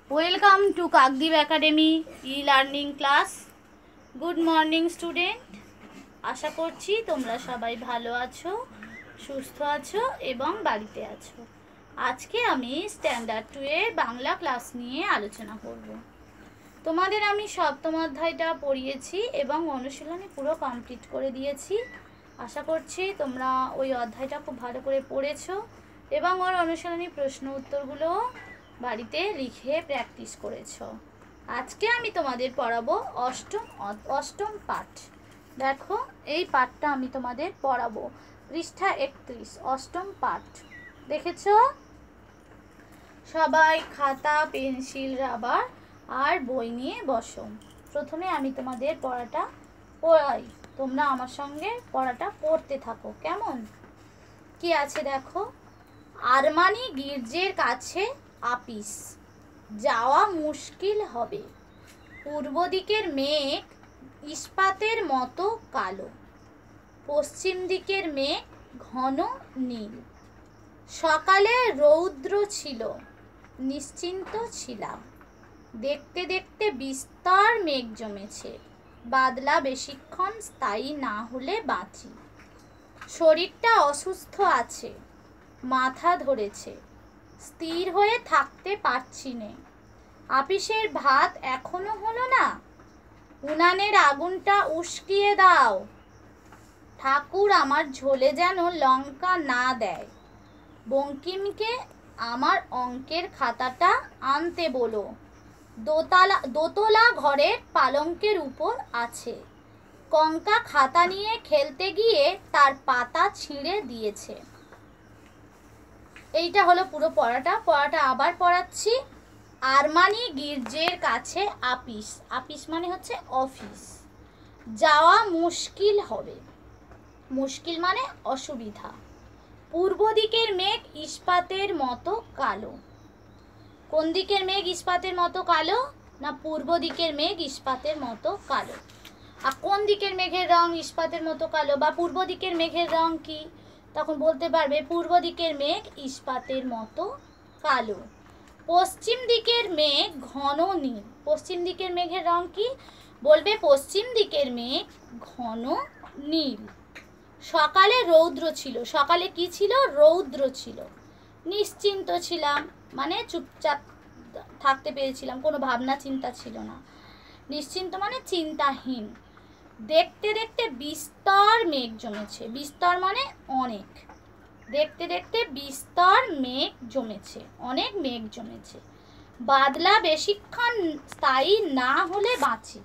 Welcome to Kakdwip academy E learning class. Good morning student, আশা করছি তোমরা সবাই ভালো আছো, সুস্থ আছো এবং বাড়িতে আছো। আজকে আমি স্ট্যান্ডার্ড 2 এর বাংলা ক্লাস নিয়ে আলোচনা করব। তোমাদের আমি সপ্তম অধ্যায়টা পড়িয়েছি এবং অনুশীলনী পুরো কমপ্লিট করে দিয়েছি। আশা করছি তোমরা ওই অধ্যায়টা খুব ভালো করে পড়েছো এবং ওর অনুশীলনী প্রশ্ন উত্তরগুলো বাড়িতে লিখে প্র্যাকটিস করেছো। আজকে আমি তোমাদের পড়াবো অষ্টম পাঠ। দেখো, এই পাঠটা আমি তোমাদের পড়াবো, পৃষ্ঠা 31, অষ্টম পাঠ। দেখেছো? সবাই খাতা, পেন্সিল, রাবার আর বই নিয়ে বসো। প্রথমে আমি তোমাদের পড়াটা পড়াই, তোমরা আমার সঙ্গে পড়াটা পড়তে থাকো, কেমন? কি আছে দেখো। আরমানি গির্জের কাছে আপিস, যাওয়া মুশকিল হবে। পূর্ব দিকের মেঘ ইস্পাতের মতো কালো, পশ্চিম দিকের মেঘ ঘন নীল। সকালে রৌদ্র ছিল, নিশ্চিন্ত ছিলাম। দেখতে দেখতে বিস্তর মেঘ জমেছে, বাদলা বেশিক্ষণ স্থায়ী না হলে বাঁচি। শরীরটা অসুস্থ আছে, মাথা ধরেছে, স্থির হয়ে থাকতে পারছি নে। আপিসের ভাত এখনো হলো না, উনানের আগুনটা উস্কিয়ে দাও। ঠাকুর আমার ঝোলে যেন লঙ্কা না দেয়। বঙ্কিমকে আমার অঙ্কের খাতাটা আনতে বলো। দোতলা ঘরের পালঙ্কের উপর আছে। কঙ্কা খাতা নিয়ে খেলতে গিয়ে তার পাতা ছিঁড়ে দিয়েছে। এইটা হলো পুরো পড়াটা আবার পড়াচ্ছি। আরমানি গির্জের কাছে আপিস, আপিস মানে হচ্ছে অফিস, যাওয়া মুশকিল হবে। মুশকিল মানে অসুবিধা। পূর্ব দিকের মেঘ ইস্পাতের মতো কালো। কোন দিকের মেঘ ইস্পাতের মতো কালো? না, পূর্ব দিকের মেঘ ইস্পাতের মতো কালো। আর কোন দিকের মেঘের রং ইস্পাতের মতো কালো, বা পূর্ব দিকের মেঘের রং কি? তখন বলতে পারবে পূর্ব দিকের মেঘ ইস্পাতের মতো কালো। পশ্চিম দিকের মেঘ ঘন নীল। পশ্চিম দিকের মেঘের রং কি? বলবে পশ্চিম দিকের মেঘ ঘন নীল। সকালে রৌদ্র ছিল। সকালে কি ছিল? রৌদ্র ছিল। নিশ্চিন্ত ছিলাম মানে চুপচাপ থাকতে পেরেছিলাম, কোনো ভাবনা চিন্তা ছিল না। নিশ্চিন্ত মানে চিন্তাহীন। দেখতে দেখতে বিস্তর মেঘ জমেছে। বিস্তর মানে অনেক। দেখতে দেখতে বিস্তর মেঘ জমেছে, অনেক মেঘ জমেছে। বাদলা বেশিক্ষণ স্থায়ী না হলে বাঁচি।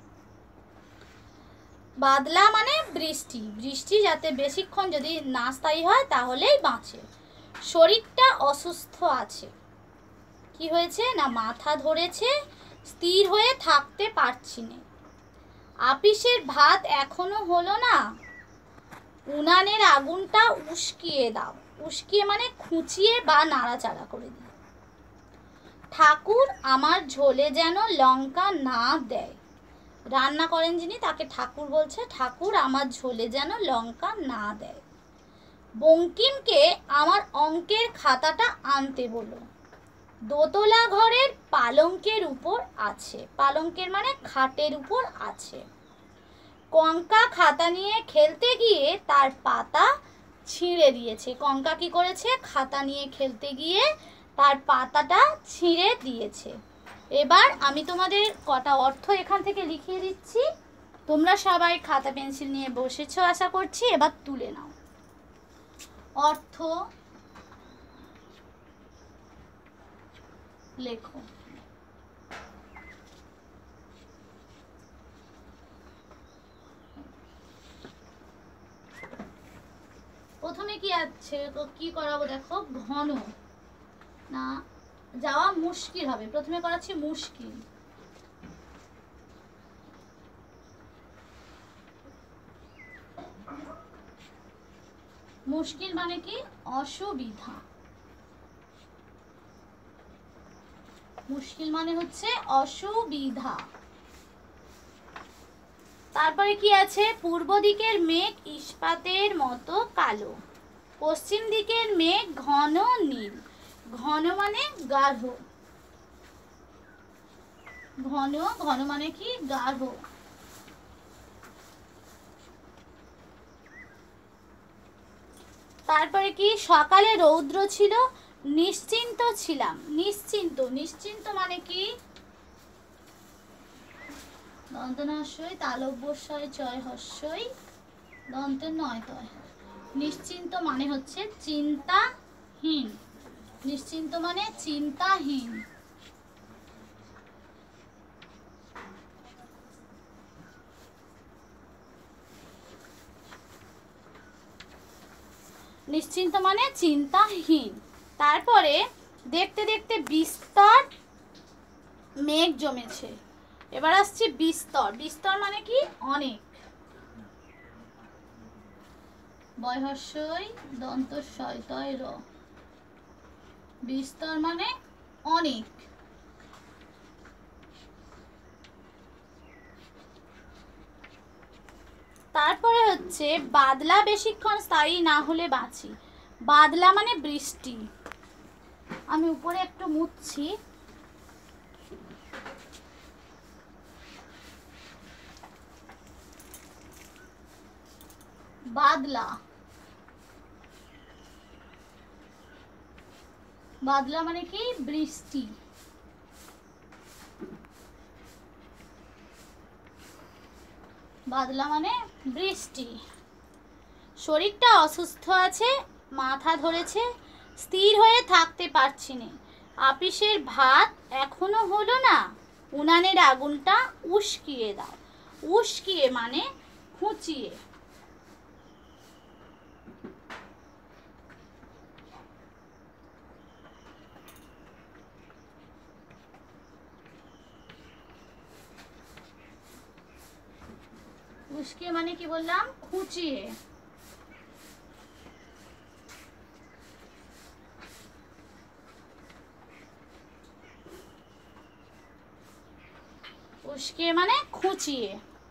বাদলা মানে বৃষ্টি, বৃষ্টি যাতে বেশিক্ষণ যদি না স্থায়ী হয় তাহলেই বাঁচে। শরীরটা অসুস্থ আছে। কি হয়েছে? না, মাথা ধরেছে, স্থির হয়ে থাকতে পারছি না। আপিসের ভাত এখনো হলো না, উনানের আগুনটা উস্কিয়ে দাও। উস্কিয়ে মানে খুঁচিয়ে বা নাড়াচাড়া করে দিও। ঠাকুর আমার ঝোলে যেন লঙ্কা না দেয়। রান্না করেন যিনি তাকে ঠাকুর বলছে। ঠাকুর আমার ঝোলে যেন লঙ্কা না দেয়। বঙ্কিমকে আমার অঙ্কের খাতাটা আনতে বলো। দোতলা ঘরের পালঙ্কের উপর আছে। পালঙ্কের মানে খাটের উপর আছে। কঙ্কা খাতা নিয়ে খেলতে গিয়ে তার পাতা ছিঁড়ে দিয়েছে। কঙ্কা কি করেছে? খাতা নিয়ে খেলতে গিয়ে তার পাতাটা ছিঁড়ে দিয়েছে। এবার আমি তোমাদের কটা অর্থ এখান থেকে লিখিয়ে দিচ্ছি। তোমরা সবাই খাতা পেন্সিল নিয়ে বসেছো আশা করছি, এবার তুলে নাও। অর্থ লেখো। প্রথমে কি আছে, কি করাবো দেখো। ঘন না, যাওয়া মুশকিল হবে। প্রথমে করাচ্ছি মুশকিল। মুশকিল মানে কি? অসুবিধা। মুশকিল মানে হচ্ছে অসুবিধা। তারপরে কি আছে? পূর্ব দিকের মেঘ ইস্পাতের মতো কালো, পশ্চিম দিকের মেঘ ঘন নীল। ঘন মানে গাঢ়, ঘন, ঘন মানে কি গাঢ়। তারপরে কি সকালে রৌদ্র ছিল, নিশ্চিন্ত ছিলাম। নিশ্চিন্ত, নিশ্চিন্ত মানে কি দন্তনাস্যই তালব্যস্যই চয় হস্যই দন্তে নয় তয়। নিশ্চিন্ত মানে হচ্ছে চিন্তাহীন। নিশ্চিন্ত মানে চিন্তাহীন। নিশ্চিন্ত মানে চিন্তাহীন। তারপরে দেখতে দেখতে বিস্তর মেঘ জমেছে। এবার আসছে বিস্তর। বিস্তর মানে কি অনেক। বয়হস্যই দন্তস্যয় তয় র। বিস্তর মানে অনেক। তারপরে হচ্ছে বাদলা বেশিক্ষণ স্থায়ী না হলে বাঁচি। বাদলা মানে বৃষ্টি। আমি উপরে একটু মুছছি। বাদলা, বাদলা মানে কি বৃষ্টি। বাদলা মানে বৃষ্টি। শরীরটা অসুস্থ আছে, মাথা ধরেছে, স্থির হয়ে থাকতে পারছি না। আপিসের ভাত এখনো হলো না, উনানের আগুনটা উস্কিয়ে দাও। উস্কিয়ে মানে খুঁচিয়ে। উস্কিয়ে মানে কি বললাম, খুঁচিয়ে। উস্কিয়ে মানে খুঁচিয়ে।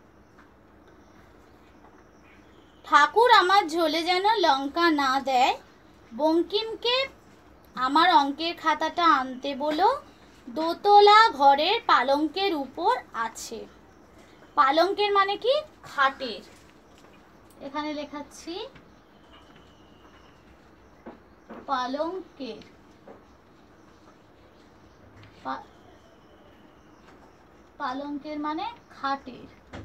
ঠাকুর আমার ঝোলে যেন লঙ্কা না দেয়, বঙ্কিমকে আমার অঙ্কের খাতাটা আনতে বলো, দোতলা ঘরের পালঙ্কের উপর আছে। পালঙ্কের মানে কি খাটের। এখানে লেখাচ্ছি পালঙ্কের। পালঙ্কের মানে খাটের।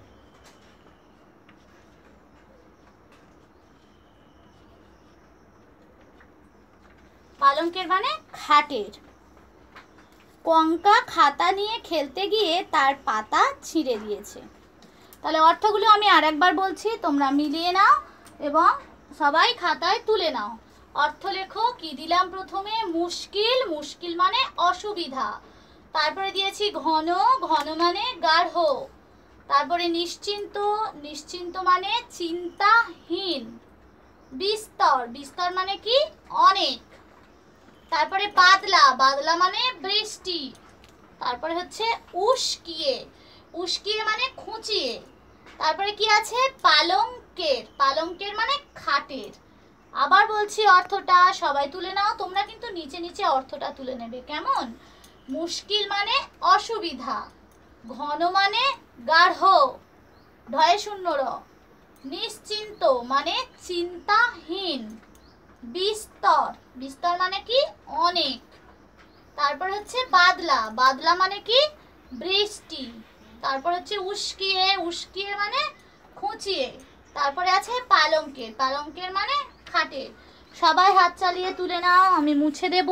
পালঙ্কের মানে খাটের। কঙ্কা খাতা নিয়ে খেলতে গিয়ে তার পাতা ছিঁড়ে দিয়েছে। তাহলে অর্থগুলো আমি আরেকবার বলছি, তোমরা মিলিয়ে নাও এবং সবাই খাতায় তুলে নাও। অর্থ লেখো। কি দিলাম প্রথমে? মুশকিল। মুশকিল মানে অসুবিধা। তারপরে দিয়েছি ঘন। ঘন মানে গাঢ়। তারপরে নিশ্চিন্ত। নিশ্চিন্ত মানে চিন্তাহীন। বিস্তর। বিস্তর মানে কি অনেক। তারপরে বাদলা। বাদলা মানে বৃষ্টি। তারপরে হচ্ছে উস্কিয়ে। উস্কিয়ে মানে খুঁচিয়ে। তারপরে কি আছে? পালঙ্কের। পালঙ্কের মানে খাটের। আবার বলছি অর্থটা, সবাই তুলে নাও। তোমরা কিন্তু নিচে নিচে অর্থটা তুলে নেবে, কেমন? মুশকিল মানে অসুবিধা। ঘন মানে গাঢ়, ঢয়ে শূন্য র। নিশ্চিন্ত মানে চিন্তাহীন। বিস্তর। বিস্তর মানে কি অনেক। তারপর হচ্ছে বাদলা। বাদলা মানে কি বৃষ্টি। তারপর হচ্ছে উস্কিয়ে। উস্কিয়ে মানে খুঁচিয়ে। তারপরে আছে পালঙ্কের। পালঙ্কের মানে খাটের। সবাই হাত চালিয়ে তুলে নাও, আমি মুছে দেব।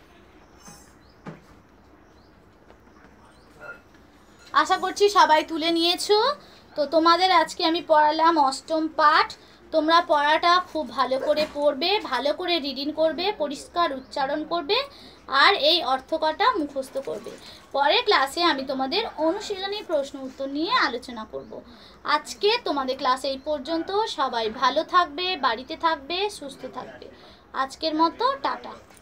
আশা করছি সবাই তুলে নিয়েছো। তো তোমাদের আজকে আমি পড়ালাম অষ্টম পাঠ। তোমরা পড়াটা খুব ভালো করে পড়বে, ভালো করে রিডিং করবে, পরিষ্কার উচ্চারণ করবে আর এই অর্থ কটা মুখস্থ করবে। পরের ক্লাসে আমি তোমাদের অনুশীলনী প্রশ্ন উত্তর নিয়ে আলোচনা করব। আজকে তোমাদের ক্লাস এই পর্যন্ত। সবাই ভালো থাকবে, বাড়িতে থাকবে, সুস্থ থাকবে। আজকের মতো টাটা।